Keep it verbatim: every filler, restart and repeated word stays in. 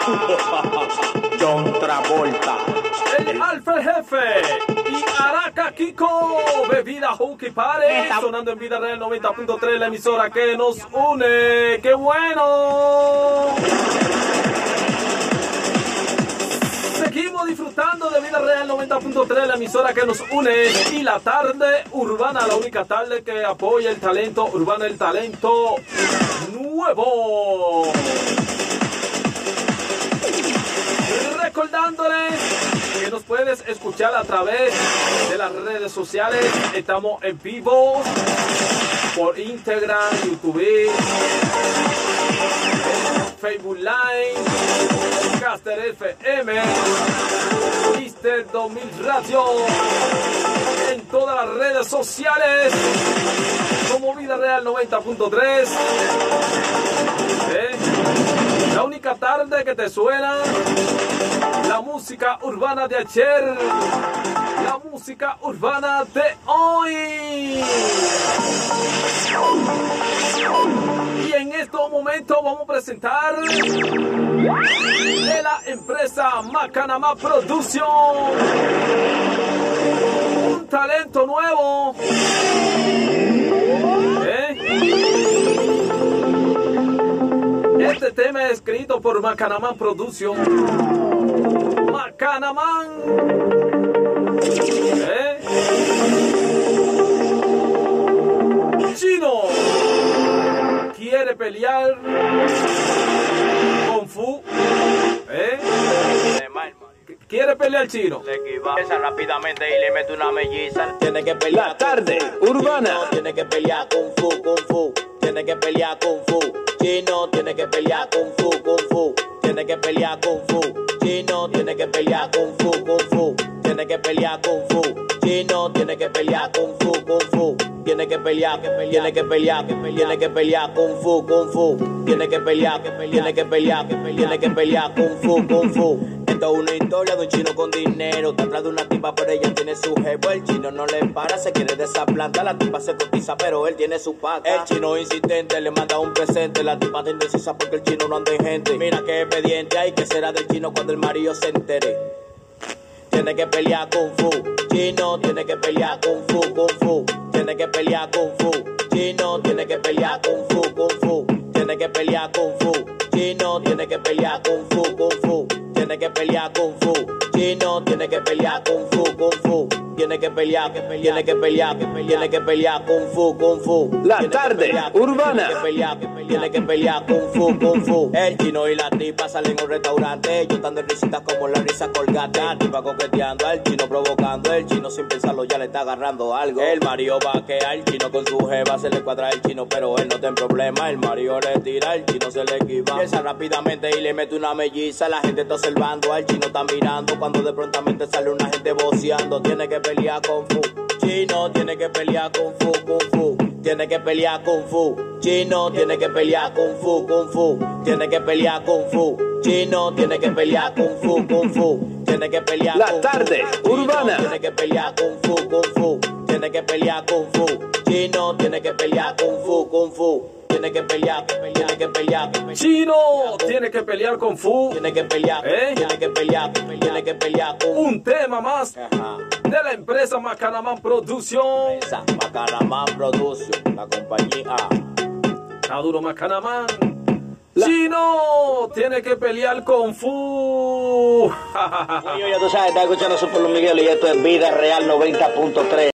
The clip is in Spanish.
John Travolta, el Alfa Jefe y Araca Kiko, bebida Hooky Party, sonando en Vida Real noventa punto tres, la emisora que nos une. ¡Qué bueno! Seguimos disfrutando de Vida Real noventa punto tres, la emisora que nos une, y la tarde urbana, la única tarde que apoya el talento urbano, el talento nuevo. Recordándoles que nos puedes escuchar a través de las redes sociales. Estamos en vivo por Instagram, YouTube, Facebook Live, Caster F M, Mister dos mil Radio, en todas las redes sociales como Vida Real noventa punto tres. ¿Eh? La única tarde que te suena la música urbana de ayer, la música urbana de hoy. Y en estos momentos vamos a presentar de la empresa Macanamá Production un talento nuevo. ¿Eh? Este tema es escrito por Macanamá Production. Macanamá. ¿Eh? Chino quiere pelear Kung Fu. ¿Eh? ¿Quiere pelear Chino? Se equivoca rápidamente y le mete una melliza. Tiene que pelear la tarde urbana. Tiene que pelear Kung Fu, Kung Fu. Tiene que pelear Kung Fu. Chino tiene que pelear Kung Fu, Kung Fu. Tiene que pelear Kung Fu. Chino tiene que pelear Kung Fu, Kung Fu. Tiene que pelear Kung Fu. Chino tiene que pelear Kung Fu, Kung Fu. Tiene que pelear, que pelear, tiene que pelear, que tiene que pelear Kung Fu, Kung Fu. Tiene que pelear, que tiene que pelear, que tiene que pelear Kung Fu, Kung Fu. Esto es una historia de un chino con dinero. Está atrás de una tipa, pero ella tiene su jevo. El chino no le para, se quiere de esa planta. La tipa se cotiza, pero él tiene su paga. El chino insistente le manda un presente. La tipa está indecisa porque el chino no anda en gente. Mira qué expediente hay, que será del chino cuando el marido se entere. Tiene que pelear Kung Fu. Chino tiene que pelear Kung Fu, Kung Fu. Tiene que pelear Kung Fu. Chino tiene que pelear Kung Fu, Kung Fu. Tiene que pelear Kung Fu. Chino tiene que pelear Kung Fu, Kung Fu. Tiene que pelear Kung Fu. Chino tiene que pelear Kung Fu, Kung Fu. Tiene que pelear, que tiene que pelear, que tiene que pelear Kung Fu, Kung Fu. La tarde urbana. Tiene que pelear, que tiene que pelear Kung Fu, Kung Fu. El chino y la tipa salen en un restaurante. Ellos están de risitas como la risa colgate. La tipa coqueteando al chino, provocando. El chino sin pensarlo ya le está agarrando algo. El marido va a quedar, el chino con su jeva se le cuadra el chino, pero él no tiene problema. El marido le tira, el chino se le esquiva. Piensa rápidamente y le mete una melliza. La gente está observando, al chino está mirando. Cuando de prontamente sale una gente voceando. Tiene que pelear Kung Fu. Chino tiene que pelear Kung Fu, Kung Fu. Tiene que pelear Kung Fu. Chino tiene que pelear Kung Fu, Kung Fu. Tiene que pelear Kung Fu. Chino tiene que pelear Kung Fu, Kung Fu. Tiene que pelear la tarde urbana. Tiene que pelear Kung Fu, Kung Fu. Tiene que pelear Kung Fu. Chino tiene que pelear Kung Fu, Kung Fu. Tiene que pelear, tiene que pelear. Chino tiene que pelear Kung Fu. Tiene que pelear, ¿Eh? tiene que pelear, tiene que pelear. Un tema más Ajá. de la empresa Macanamá Production. Esa, Macanamá Production, la compañía. Está duro Macanamá. La... Chino tiene que pelear Kung Fu. Yo ya tú sabes, está escuchando Super Luis Miguel y esto es Vida Real noventa punto tres.